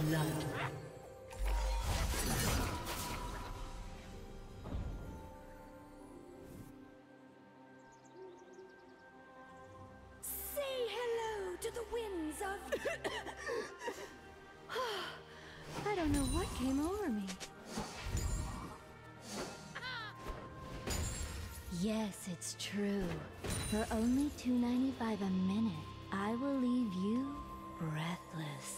blood. Say hello to the winds of... I don't know what came over me. Yes, it's true. For only $2.95 a minute, I will leave you breathless.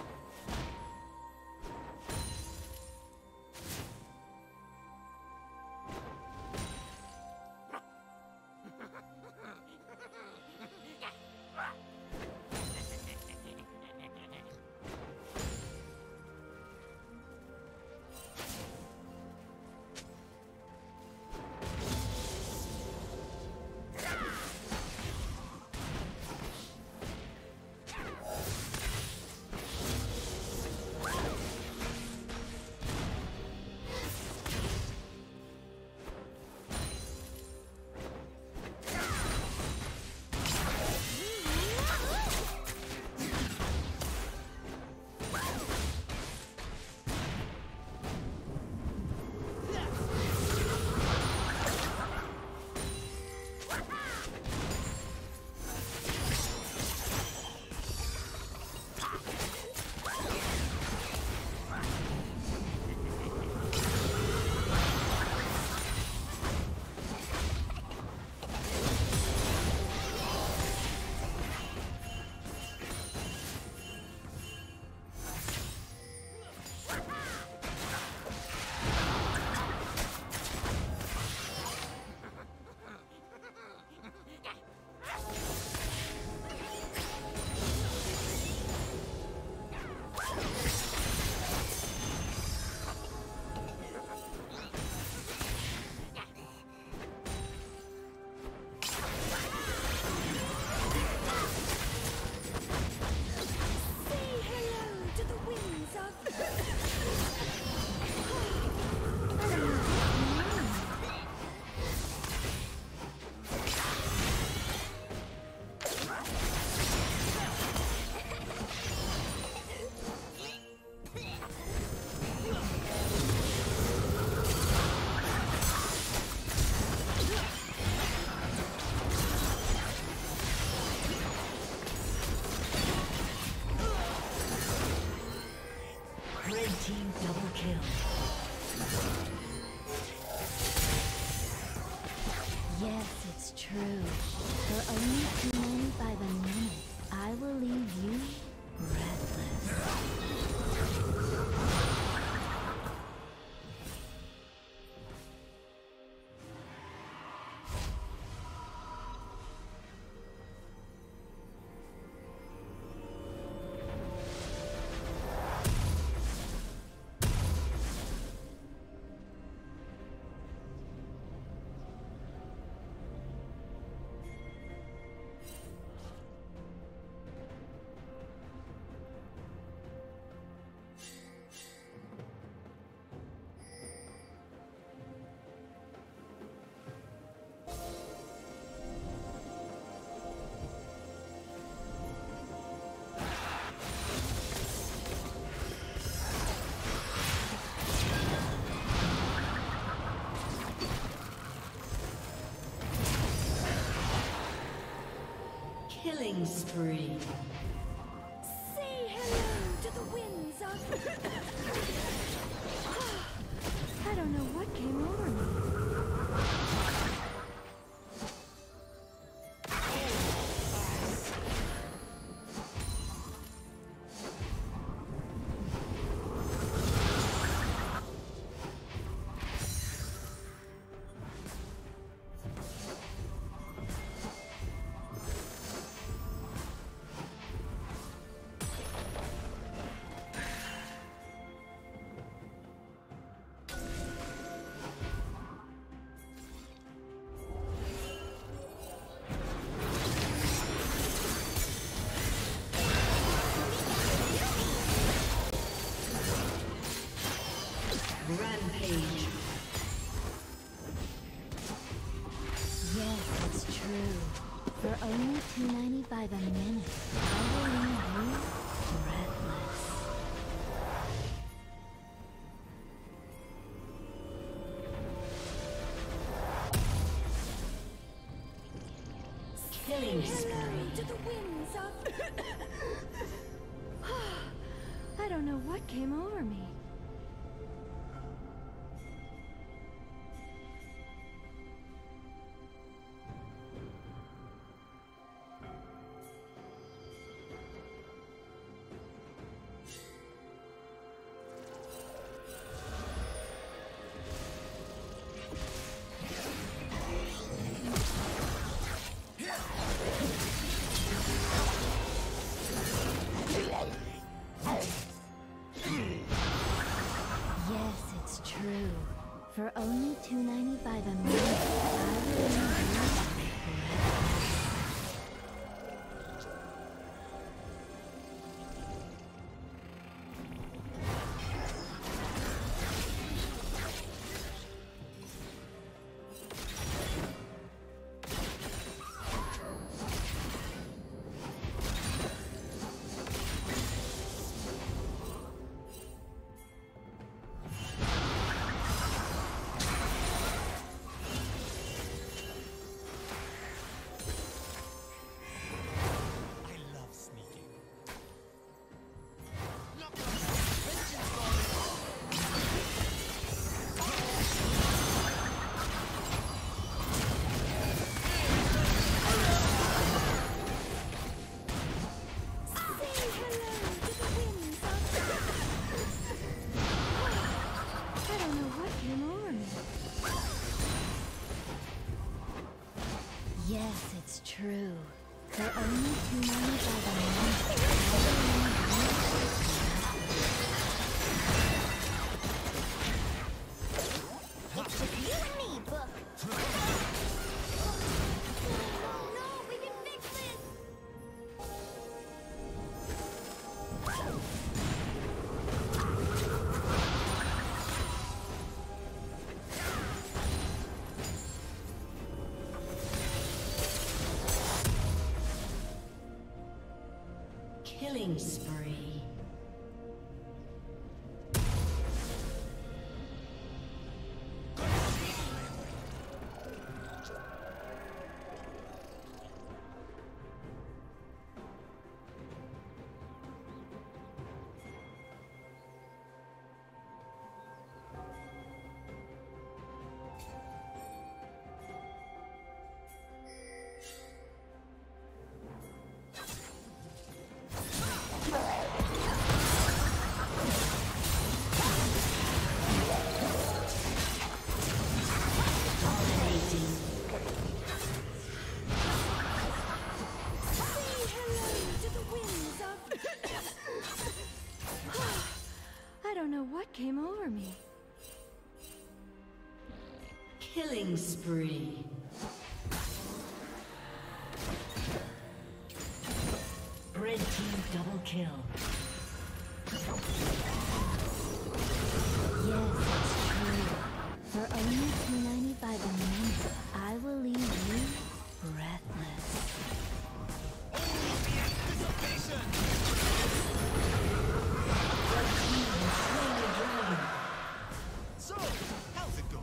Team double kill. Yes, it's true. For only $2.95 a minute, I will leave you breathless. Killing spree. Say hello to the winds of... I don't know what came over me. Rampage. Yes, it's true. For only $2.95 a minute, I will leave you breathless. I don't know what came over me. For only $2.95 a minute, yes, it's true. For only $2.95 a minute. It's just you and me, book. No, we can fix this. Killing spree. What came over me? Killing spree. Red team double kill. Yes, it's true. For only $2.95 a minute, I will leave you breathless. So, how's it going?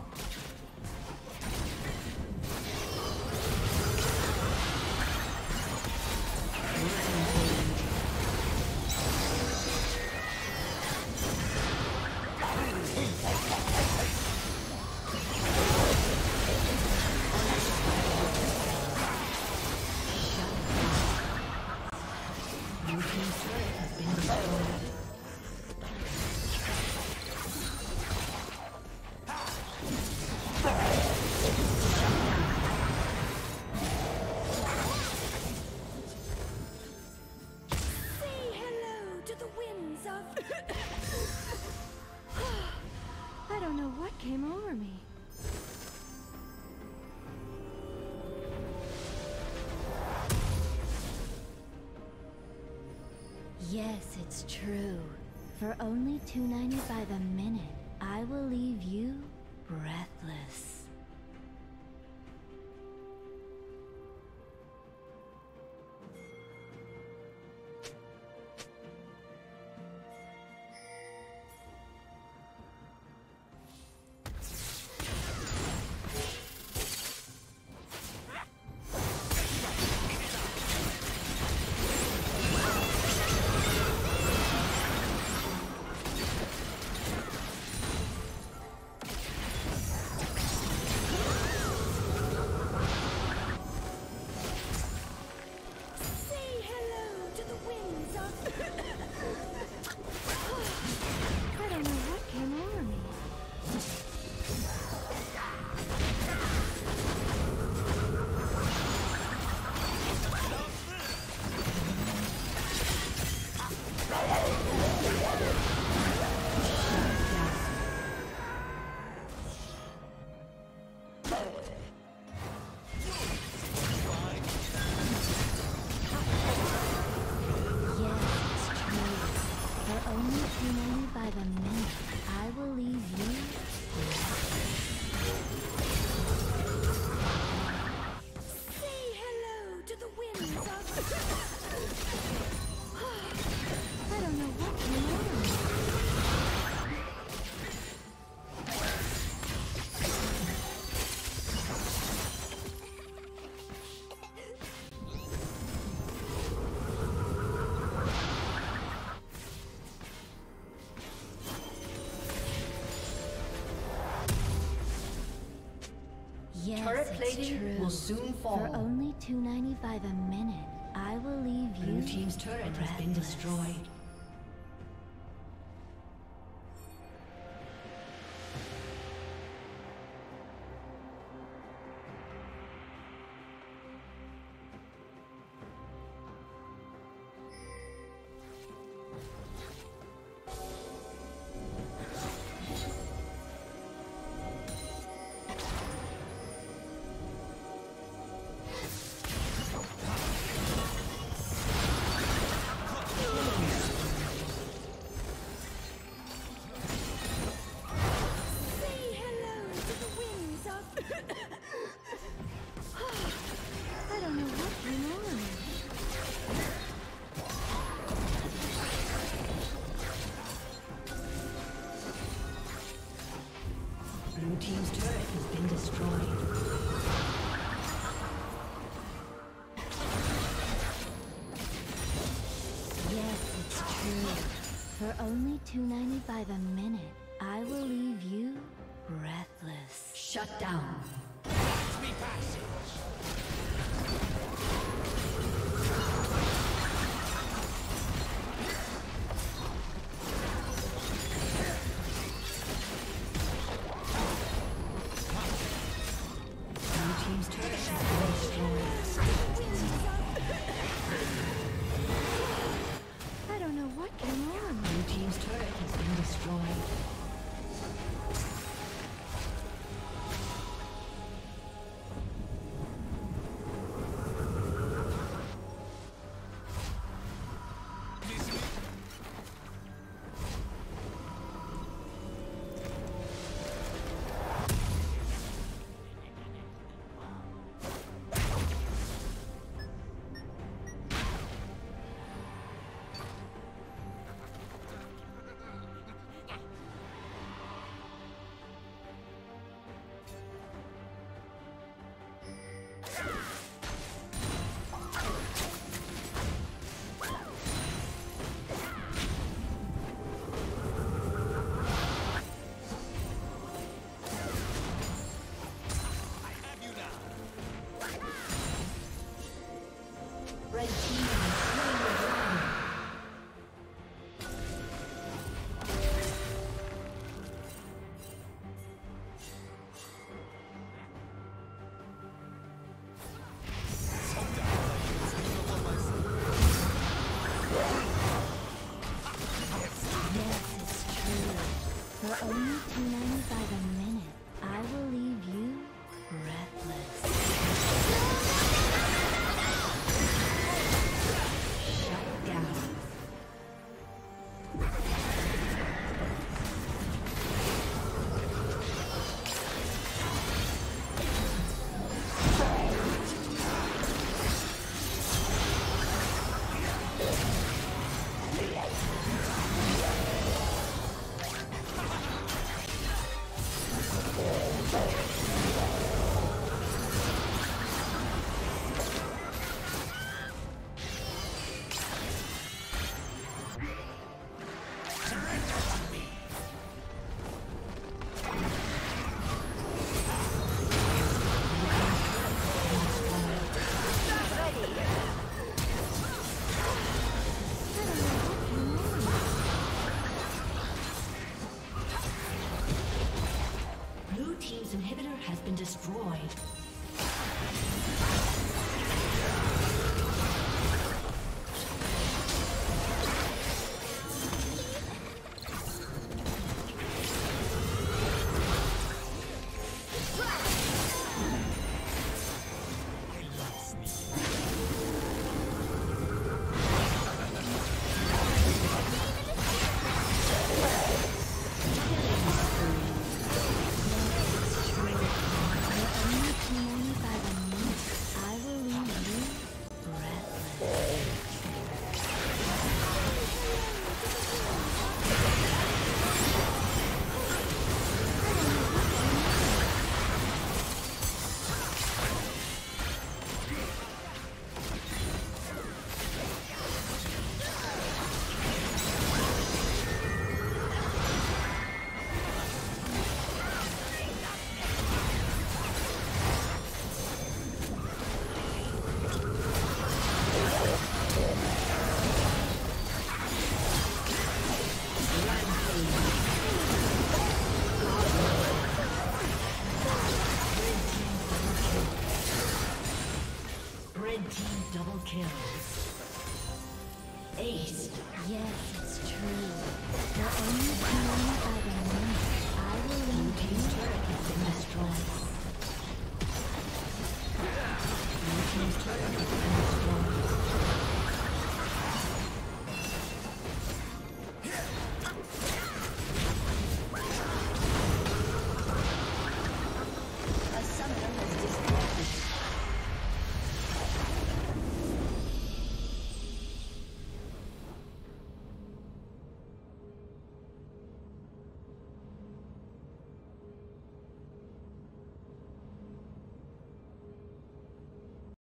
I don't know what came over me. Yes, it's true. For only $2.95 a minute, I will leave you breathless. only too many by the minute, I will leave you. Say hello to the winds of... I don't know what came over me. Yes, Turret it's plating true. will soon fall. For only $2.90 by the minute, I will leave you. Blue team's turret has been breathless. destroyed. Say hello to the winds of... I don't know what came over me. Blue team's turret has been destroyed. Yes, it's true. For only $2.90 by the minute, I will leave you breathless. Shut down. Me passage. Blue team's turret has been destroyed. I don't know what came over me. Blue team's turret has been destroyed. Red team has slain the dragon. Yes, it's true. For only $2.90 by the minute, I will leave you breathless. Shut down. Blue team's inhibitor has been destroyed. kills. Ace. Yes, it's true. For only commanded by the moment, I will leave you turret has been destroyed. Blue team's turret has been